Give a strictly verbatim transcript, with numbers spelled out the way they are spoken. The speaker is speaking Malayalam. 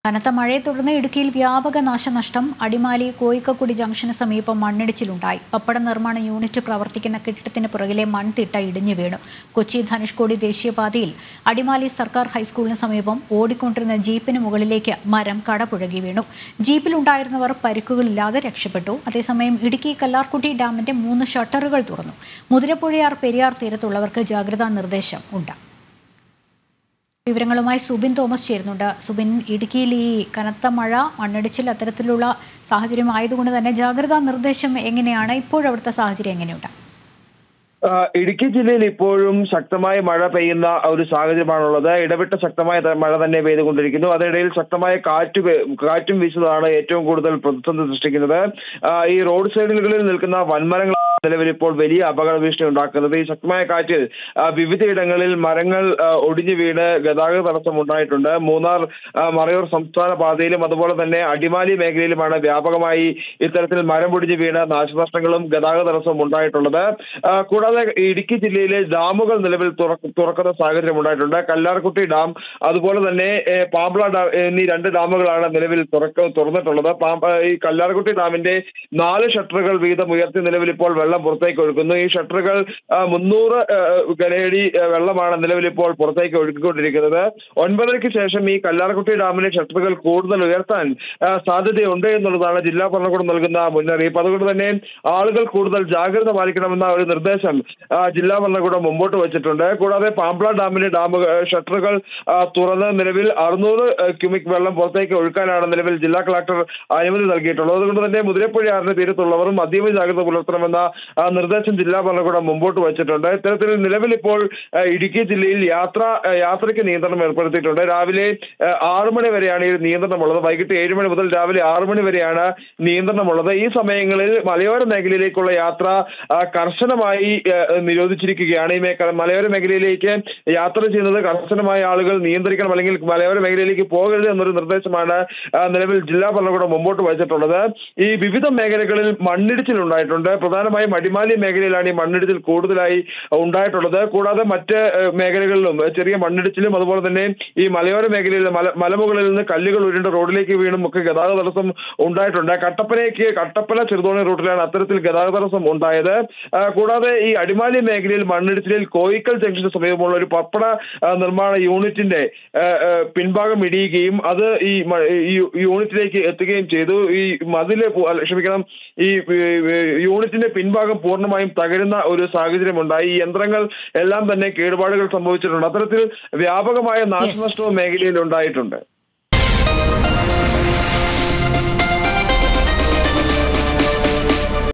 കനത്ത മഴയെ തുടർന്ന് ഇടുക്കിയിൽ വ്യാപക നാശനഷ്ടം. അടിമാലി കോയിക്കക്കുടി ജംഗ്ഷന് സമീപം മണ്ണിടിച്ചിലുണ്ടായി. പപ്പട നിർമ്മാണ യൂണിറ്റ് പ്രവർത്തിക്കുന്ന കെട്ടിടത്തിന് പുറകിലെ മൺതിട്ട ഇടിഞ്ഞു വീണു. കൊച്ചി ധനുഷ്കോടി ദേശീയപാതയിൽ അടിമാലി സർക്കാർ ഹൈസ്കൂളിന് സമീപം ഓടിക്കൊണ്ടിരുന്ന ജീപ്പിന് മുകളിലേക്ക് മരം കടപുഴകി വീണു. ജീപ്പിലുണ്ടായിരുന്നവർ പരിക്കുകളില്ലാതെ രക്ഷപ്പെട്ടു. അതേസമയം ഇടുക്കി കല്ലാർകുട്ടി ഡാമിന്റെ മൂന്ന് ഷട്ടറുകൾ തുറന്നു. മുതിരപ്പുഴയാർ പെരിയാർ തീരത്തുള്ളവർക്ക് ജാഗ്രതാ നിർദ്ദേശം ഉണ്ട്. വിവരങ്ങളുമായി സുബിൻ തോമസ് ചേരുന്നുണ്ട്. സുബിൻ, ഇടുക്കിയിൽ ഈ കനത്ത മഴ, മണ്ണിടിച്ചിൽ അത്തരത്തിലുള്ള സാഹചര്യം ആയതുകൊണ്ട് തന്നെ ജാഗ്രതാ നിർദ്ദേശം എങ്ങനെയാണ്? ഇപ്പോഴവിടുത്തെ സാഹചര്യം എങ്ങനെയുണ്ട്? ഇടുക്കി ജില്ലയിൽ ഇപ്പോഴും ശക്തമായ മഴ പെയ്യുന്ന ഒരു സാഹചര്യമാണുള്ളത്. ഇടവിട്ട ശക്തമായ മഴ തന്നെ പെയ്തുകൊണ്ടിരിക്കുന്നു. അതിനിടയിൽ ശക്തമായ കാറ്റ് കാറ്റും വീശുന്നതാണ് ഏറ്റവും കൂടുതൽ പ്രതിസന്ധി സൃഷ്ടിക്കുന്നത്. ഈ റോഡ് സൈഡുകളിൽ നിൽക്കുന്ന വൻമരങ്ങൾ നിലവിൽ ഇപ്പോൾ വലിയ അപകട ഭീഷണി ഉണ്ടാക്കുന്നത്. ഈ ശക്തമായ കാറ്റിൽ വിവിധയിടങ്ങളിൽ മരങ്ങൾ ഒടിഞ്ഞു വീണ് ഗതാഗത തടസ്സം ഉണ്ടായിട്ടുണ്ട്. മൂന്നാർ മറയൂർ സംസ്ഥാന പാതയിലും അതുപോലെ തന്നെ അടിമാലി മേഖലയിലുമാണ് വ്യാപകമായി ഇത്തരത്തിൽ മരം ഒടിഞ്ഞു വീണ് നാശനഷ്ടങ്ങളും ഗതാഗത തടസ്സവും ഉണ്ടായിട്ടുള്ളത്. കൂടാതെ ഇടുക്കി ജില്ലയിലെ ഡാമുകൾ നിലവിൽ തുറക്കുന്ന സാഹചര്യം ഉണ്ടായിട്ടുണ്ട്. കല്ലാർകുട്ടി ഡാം അതുപോലെ തന്നെ പാമ്പ്ള ഡാം എന്നീ രണ്ട് ഡാമുകളാണ് നിലവിൽ തുറക്ക തുറന്നിട്ടുള്ളത്. ഈ കല്ലാർകുട്ടി ഡാമിന്റെ നാല് ഷട്ടറുകൾ വീതം ഉയർത്തി നിലവിൽ ഇപ്പോൾ വെള്ളം പുറത്തേക്ക് ഒഴുക്കുന്നു. ഈ ഷട്ടറുകൾ മുന്നൂറ് ഘനയടി വെള്ളമാണ് നിലവിൽ ഇപ്പോൾ പുറത്തേക്ക് ഒഴുക്കിക്കൊണ്ടിരിക്കുന്നത്. ഒൻപതരയ്ക്ക് ശേഷം ഈ കല്ലാർകുട്ടി ഡാമിലെ ഷട്ടറുകൾ കൂടുതൽ ഉയർത്താൻ സാധ്യതയുണ്ട് എന്നുള്ളതാണ് ജില്ലാ ഭരണകൂടം നൽകുന്ന മുന്നറിയിപ്പ്. അതുകൊണ്ട് തന്നെ ആളുകൾ കൂടുതൽ ജാഗ്രത പാലിക്കണമെന്ന ഒരു നിർദ്ദേശം ജില്ലാ ഭരണകൂടം മുമ്പോട്ട് വെച്ചിട്ടുണ്ട്. കൂടാതെ പാമ്പ്ള ഡാമിലെ ഡാമുകൾ ഷട്ടറുകൾ തുറന്ന് നിലവിൽ അറുന്നൂറ് ക്യൂമിക് വെള്ളം പുറത്തേക്ക് ഒഴുക്കാനാണ് നിലവിൽ ജില്ലാ കളക്ടർ അനുമതി നൽകിയിട്ടുള്ളത്. അതുകൊണ്ട് തന്നെ മുതിരപ്പുഴയാറിന്റെ തീരത്തുള്ളവരും അതീവ ജാഗ്രത പുലർത്തണമെന്ന നിർദ്ദേശം ജില്ലാ ഭരണകൂടം മുമ്പോട്ട് വെച്ചിട്ടുണ്ട്. ഇത്തരത്തിൽ നിലവിൽ ഇപ്പോൾ ഇടുക്കി ജില്ലയിൽ യാത്ര യാത്രയ്ക്ക് നിയന്ത്രണം ഏർപ്പെടുത്തിയിട്ടുണ്ട്. രാവിലെ ആറു മണി വരെയാണ് ഈ നിയന്ത്രണമുള്ളത്. വൈകിട്ട് ഏഴ് മണി മുതൽ രാവിലെ ആറു മണി വരെയാണ് നിയന്ത്രണമുള്ളത്. ഈ സമയങ്ങളിൽ മലയോര മേഖലയിലേക്കുള്ള യാത്ര കർശനമായി നിരോധിച്ചിരിക്കുകയാണ്. ഈ മേഖല മലയോര മേഖലയിലേക്ക് യാത്ര ചെയ്യുന്നത് കർശനമായ ആളുകൾ നിയന്ത്രിക്കണം, അല്ലെങ്കിൽ മലയോര മേഖലയിലേക്ക് പോകരുത് എന്നൊരു നിർദ്ദേശമാണ് നിലവിൽ ജില്ലാ ഭരണകൂടം മുമ്പോട്ട് വെച്ചിട്ടുള്ളത്. ഈ വിവിധ മേഖലകളിൽ മണ്ണിടിച്ചിൽ ഉണ്ടായിട്ടുണ്ട്. പ്രധാനമായും അടിമാലി മേഖലയിലാണ് ഈ മണ്ണിടിച്ചിൽ കൂടുതലായി ഉണ്ടായിട്ടുള്ളത്. കൂടാതെ മറ്റ് മേഖലകളിലും ചെറിയ മണ്ണിടിച്ചിലും അതുപോലെ തന്നെ ഈ മലയോര മേഖലയിൽ മല മലമുകളിൽ നിന്ന് കല്ലുകൾ ഉരുണ്ട് റോഡിലേക്ക് വീണും ഒക്കെ ഗതാഗത തടസ്സം ഉണ്ടായിട്ടുണ്ട്. കട്ടപ്പനയ്ക്ക് കട്ടപ്പന ചെറുതോണി റൂട്ടിലാണ് അത്തരത്തിൽ ഗതാഗത തടസ്സം ഉണ്ടായത്. കൂടാതെ ഈ അടിമാലി മേഖലയിൽ മണ്ണിടിച്ചിലിൽ കോയിക്കൽ ജംഗ്ഷന് സമീപമുള്ള ഒരു പപ്പട നിർമ്മാണ യൂണിറ്റിന്റെ പിൻഭാഗം ഇടിയുകയും അത് ഈ യൂണിറ്റിലേക്ക് എത്തുകയും ചെയ്തു. ഈ മതില് ക്ഷമിക്കണം ഈ യൂണിറ്റിന്റെ പിൻഭാഗം പൂർണ്ണമായും തകരുന്ന ഒരു സാഹചര്യം ഉണ്ടായി. ഈ യന്ത്രങ്ങൾ എല്ലാം തന്നെ കേടുപാടുകൾ സംഭവിച്ചിട്ടുണ്ട്. അത്തരത്തിൽ വ്യാപകമായ നാശനഷ്ടവും മേഖലയിൽ ഉണ്ടായിട്ടുണ്ട്.